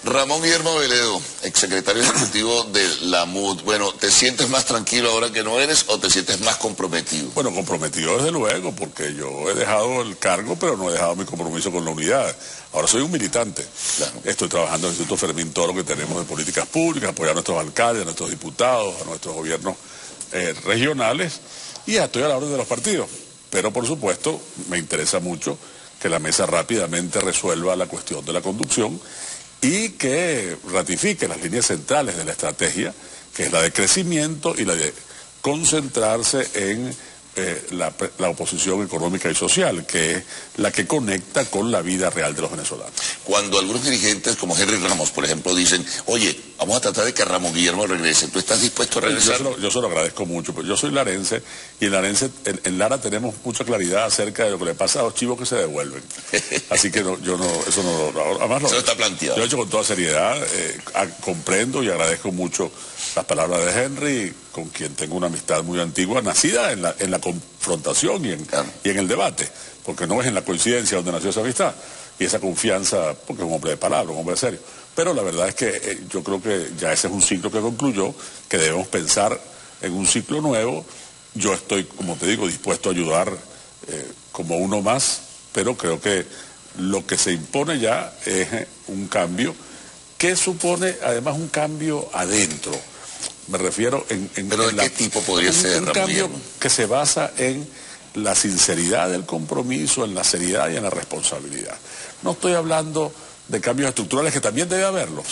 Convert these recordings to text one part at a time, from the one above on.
Ramón Guillermo Veledo, exsecretario ejecutivo de la MUD. Bueno, ¿te sientes más tranquilo ahora que no eres o te sientes más comprometido? Bueno, comprometido desde luego, porque yo he dejado el cargo, pero no he dejado mi compromiso con la unidad. Ahora soy un militante. Claro. Estoy trabajando en el Instituto Fermín Toro que tenemos de políticas públicas, apoyar a nuestros alcaldes, a nuestros diputados, a nuestros gobiernos regionales, y estoy a la orden de los partidos. Pero por supuesto, me interesa mucho que la mesa rápidamente resuelva la cuestión de la conducción y que ratifique las líneas centrales de la estrategia, que es la de crecimiento y la de concentrarse en la oposición económica y social, que es la que conecta con la vida real de los venezolanos. Cuando algunos dirigentes como Henry Ramos, por ejemplo, dicen, oye, vamos a tratar de que Ramón Guillermo regrese, ¿tú estás dispuesto a regresar? Yo se lo agradezco mucho, pero yo soy larense, y en Lara tenemos mucha claridad acerca de lo que le pasa a los chivos que se devuelven. Así que además eso está planteado. Yo lo he hecho con toda seriedad, comprendo y agradezco mucho las palabras de Henry, con quien tengo una amistad muy antigua, nacida en la confrontación y en el debate, porque no es en la coincidencia donde nació esa amistad y esa confianza, porque es un hombre de palabra, un hombre serio. Pero la verdad es que yo creo que ya ese es un ciclo que concluyó, que debemos pensar en un ciclo nuevo. Yo estoy, como te digo, dispuesto a ayudar como uno más, pero creo que lo que se impone ya es un cambio que supone además un cambio adentro. Me refiero ¿Pero de qué tipo podría ser? Un cambio que se basa en la sinceridad del compromiso, en la seriedad y en la responsabilidad. No estoy hablando de cambios estructurales, que también debe haberlos,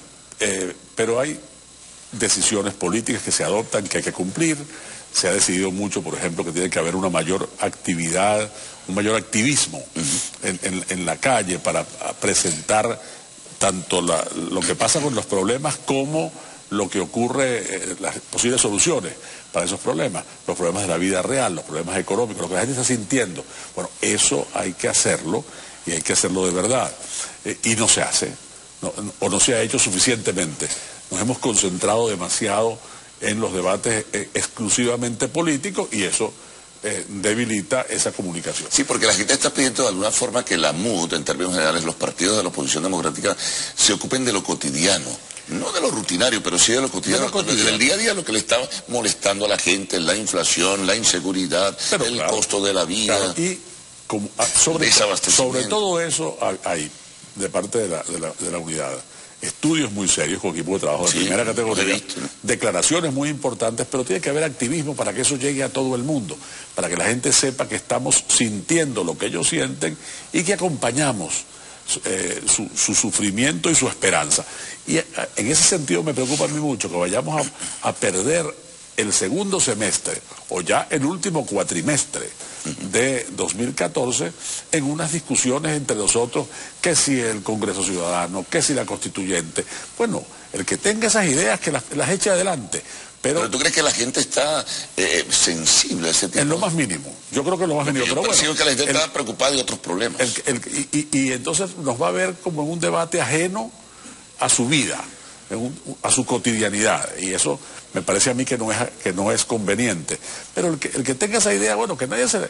pero hay decisiones políticas que se adoptan, que hay que cumplir. Se ha decidido mucho, por ejemplo, que tiene que haber una mayor actividad, un mayor activismo en la calle para presentar tanto lo que pasa con los problemas como lo que ocurre, las posibles soluciones para esos problemas, los problemas de la vida real, los problemas económicos, lo que la gente está sintiendo. Bueno, eso hay que hacerlo, y hay que hacerlo de verdad. Y no se hace, o no se ha hecho suficientemente. Nos hemos concentrado demasiado en los debates exclusivamente políticos, y eso debilita esa comunicación. Sí, porque la gente está pidiendo de alguna forma que la MUD, en términos generales, los partidos de la oposición democrática, se ocupen de lo cotidiano. No de lo rutinario, pero sí de lo cotidiano. Del día a día, lo que le está molestando a la gente, la inflación, la inseguridad, el costo de la vida. Claro, y sobre todo eso hay, de parte de la unidad, estudios muy serios con equipo de trabajo de primera categoría, declaraciones muy importantes, pero tiene que haber activismo para que eso llegue a todo el mundo, para que la gente sepa que estamos sintiendo lo que ellos sienten y que acompañamos su sufrimiento y su esperanza. Y en ese sentido me preocupa a mí mucho que vayamos a perder el segundo semestre o ya el último cuatrimestre de 2014 en unas discusiones entre nosotros, que si el Congreso Ciudadano, que si la Constituyente. Bueno, el que tenga esas ideas que las eche adelante. Pero ¿tú crees que la gente está sensible a ese tipo? En lo más mínimo. Yo creo que en lo más mínimo. Pero bueno, que la gente está preocupada de otros problemas. Y entonces nos va a ver como en un debate ajeno a su vida, a su cotidianidad. Y eso me parece a mí que no es conveniente. Pero el que tenga esa idea, bueno, que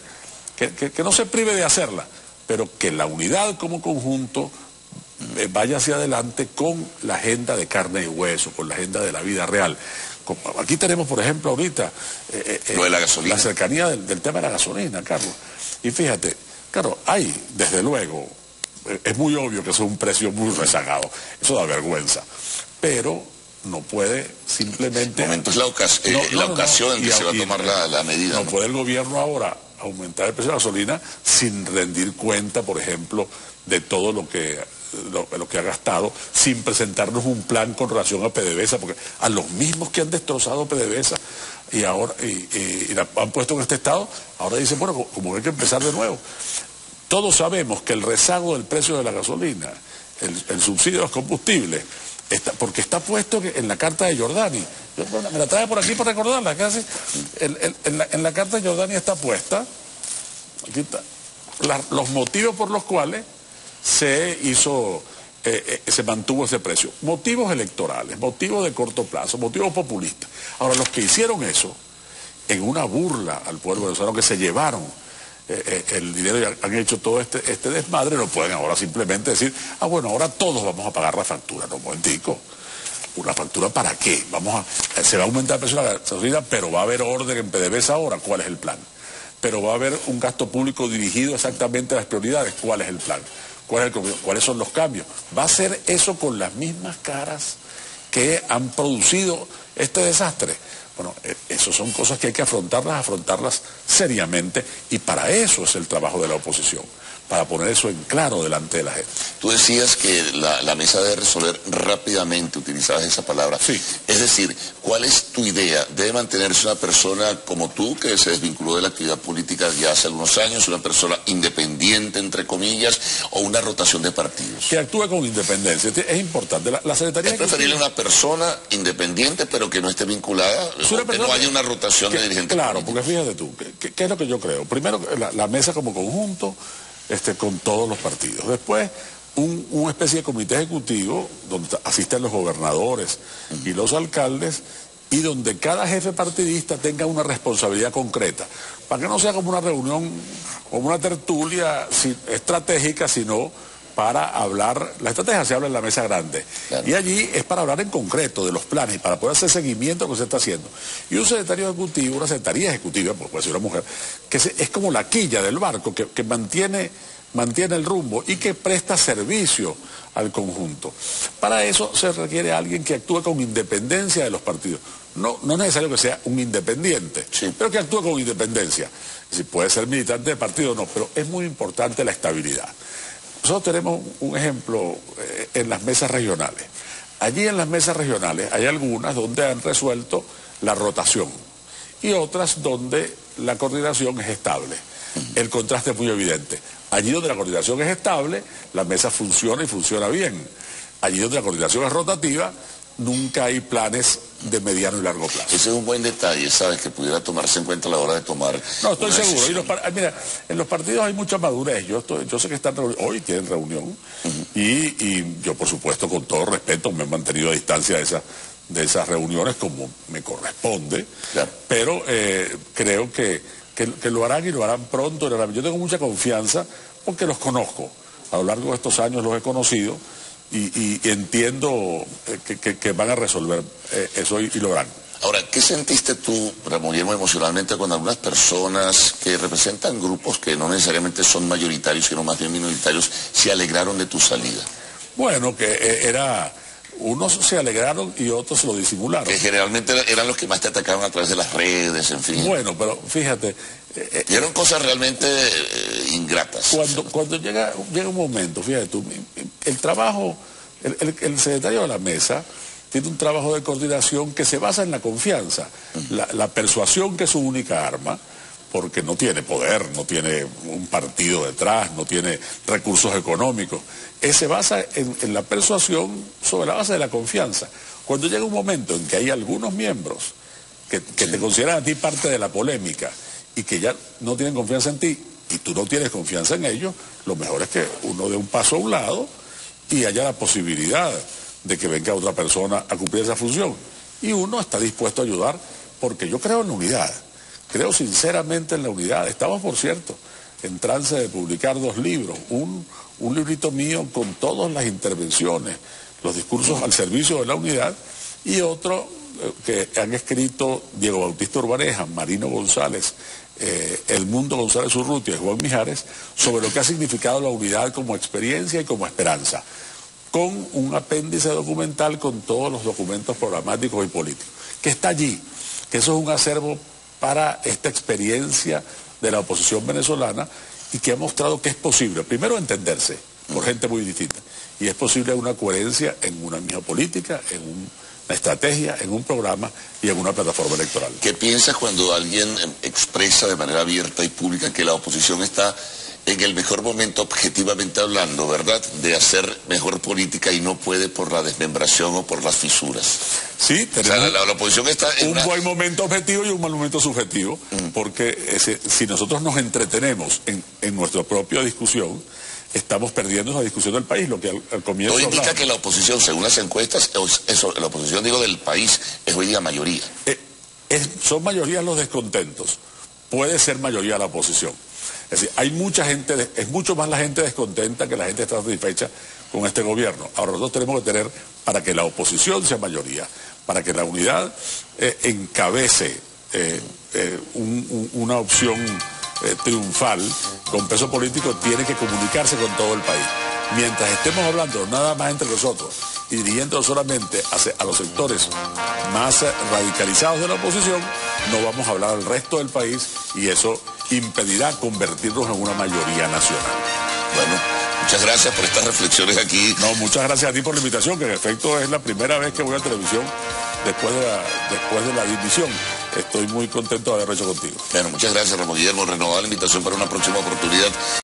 no se prive de hacerla, pero que la unidad como conjunto vaya hacia adelante con la agenda de carne y hueso, con la agenda de la vida real. Aquí tenemos, por ejemplo, ahorita lo de la gasolina, la cercanía del tema de la gasolina, Carlos. Y fíjate, claro, hay, desde luego, es muy obvio que eso es un precio muy rezagado, eso da vergüenza, pero no puede simplemente... Es la ocasión en que se va a tomar la medida. No puede el gobierno ahora aumentar el precio de la gasolina sin rendir cuenta, por ejemplo, de todo lo que ha gastado, sin presentarnos un plan con relación a PDVSA, porque a los mismos que han destrozado PDVSA y ahora y la han puesto en este estado, ahora dicen, bueno, como hay que empezar de nuevo. Todos sabemos que el rezago del precio de la gasolina, el subsidio de los combustibles, porque está puesto en la Carta de Jordani. Me la trae por aquí para recordarla, casi. En la Carta de Jordani está puesta, aquí está, los motivos por los cuales se mantuvo ese precio. Motivos electorales, motivos de corto plazo, motivos populistas. Ahora, los que hicieron eso, en una burla al pueblo venezolano, que se llevaron el dinero y han hecho todo este desmadre, no pueden ahora simplemente decir, bueno, ahora todos vamos a pagar la factura. No, un momentico. ¿Una factura para qué? Se va a aumentar el precio de la gasolina, pero va a haber orden en PDVSA ahora. ¿Cuál es el plan? Pero va a haber un gasto público dirigido exactamente a las prioridades. ¿Cuál es el plan? ¿Cuáles son los cambios? ¿Va a ser eso con las mismas caras que han producido este desastre? Bueno, eso son cosas que hay que afrontarlas seriamente, y para eso es el trabajo de la oposición, para poner eso en claro delante de la gente. Tú decías que la mesa debe resolver rápidamente, utilizabas esa palabra. Sí. Es decir, ¿cuál es tu idea? ¿Debe mantenerse una persona como tú, que se desvinculó de la actividad política ya hace algunos años, una persona independiente, entre comillas, o una rotación de partidos? Que actúe con independencia, es importante. La Secretaría... Es preferible una persona independiente, pero que no esté vinculada, o que no haya una rotación de dirigentes Claro, políticos. porque fíjate tú, ¿qué es lo que yo creo? Primero, la mesa como conjunto, con todos los partidos. Después, una especie de comité ejecutivo donde asisten los gobernadores y los alcaldes, y donde cada jefe partidista tenga una responsabilidad concreta, para que no sea como una reunión, como una tertulia estratégica, sino para hablar. La estrategia se habla en la mesa grande, claro. Y allí es para hablar en concreto de los planes y para poder hacer seguimiento de lo que se está haciendo. Y un secretario ejecutivo, una secretaría ejecutiva, puede ser una mujer, que es como la quilla del barco, que mantiene el rumbo y que presta servicio al conjunto. Para eso se requiere alguien que actúe con independencia de los partidos. No es necesario que sea un independiente, sí, pero que actúe con independencia. Si puede ser militante de partido o no, pero es muy importante la estabilidad. Nosotros tenemos un ejemplo en las mesas regionales. Allí en las mesas regionales hay algunas donde han resuelto la rotación y otras donde la coordinación es estable. El contraste es muy evidente. Allí donde la coordinación es estable, la mesa funciona y funciona bien. Allí donde la coordinación es rotativa, nunca hay planes de mediano y largo plazo. Ese es un buen detalle, ¿sabes? Que pudiera tomarse en cuenta a la hora de tomar. No, estoy seguro. Mira, en los partidos hay mucha madurez. Yo sé que están hoy tienen reunión, y yo, por supuesto, con todo respeto, me he mantenido a distancia de esas reuniones como me corresponde, claro. Pero creo que lo harán, y lo harán pronto. Yo tengo mucha confianza porque los conozco. A lo largo de estos años los he conocido. Y entiendo que van a resolver eso y lo harán. Ahora, ¿qué sentiste tú, Ramón Guillermo, emocionalmente cuando algunas personas que representan grupos que no necesariamente son mayoritarios, sino más bien minoritarios, se alegraron de tu salida? Bueno, unos se alegraron y otros lo disimularon. Que generalmente eran los que más te atacaron a través de las redes, en fin. Bueno, pero fíjate... y eran cosas realmente ingratas. Cuando llega un momento, fíjate tú, el trabajo, el secretario de la mesa tiene un trabajo de coordinación que se basa en la confianza, la persuasión, que es su única arma, porque no tiene poder, no tiene un partido detrás, no tiene recursos económicos. Se basa en la persuasión sobre la base de la confianza. Cuando llega un momento en que hay algunos miembros que te consideran a ti parte de la polémica y que ya no tienen confianza en ti y tú no tienes confianza en ellos, lo mejor es que uno dé un paso a un lado y haya la posibilidad de que venga otra persona a cumplir esa función. Y uno está dispuesto a ayudar, porque yo creo en la unidad. Creo sinceramente en la unidad. Estamos, por cierto, en trance de publicar 2 libros. Un librito mío con todas las intervenciones, los discursos al servicio de la unidad, y otro que han escrito Diego Bautista Urbaneja, Marino González, Edmundo González Urrutia y Juan Mijares, sobre lo que ha significado la unidad como experiencia y como esperanza, con un apéndice documental con todos los documentos programáticos y políticos, que está allí, que eso es un acervo para esta experiencia de la oposición venezolana, y que ha mostrado que es posible, primero, entenderse por gente muy distinta, y es posible una coherencia en una misma política, en una estrategia, en un programa y en una plataforma electoral. ¿Qué piensas cuando alguien expresa de manera abierta y pública que la oposición está en el mejor momento, objetivamente hablando, ¿verdad?, de hacer mejor política y no puede por la desmembración o por las fisuras? Sí, tenemos, o sea, la oposición está en un buen momento objetivo y un mal momento subjetivo, porque si nosotros nos entretenemos en nuestra propia discusión, estamos perdiendo esa discusión del país, lo que al comienzo... Todo indica que la oposición, según las encuestas, la oposición, digo, del país, es hoy día mayoría. Son mayoría los descontentos, puede ser mayoría la oposición. Es decir, hay mucha gente, es mucho más la gente descontenta que la gente está satisfecha con este gobierno. Ahora nosotros tenemos que tener, para que la oposición sea mayoría, para que la unidad encabece una opción triunfal con peso político, tiene que comunicarse con todo el país. Mientras estemos hablando nada más entre nosotros y dirigiendo solamente a los sectores más radicalizados de la oposición, no vamos a hablar al resto del país y eso impedirá convertirnos en una mayoría nacional. Bueno, muchas gracias por estas reflexiones aquí. No, muchas gracias a ti por la invitación, que en efecto es la primera vez que voy a televisión después de la dimisión. Estoy muy contento de haberlo hecho contigo. Bueno, muchas gracias, Ramón Guillermo. Renovada la invitación para una próxima oportunidad.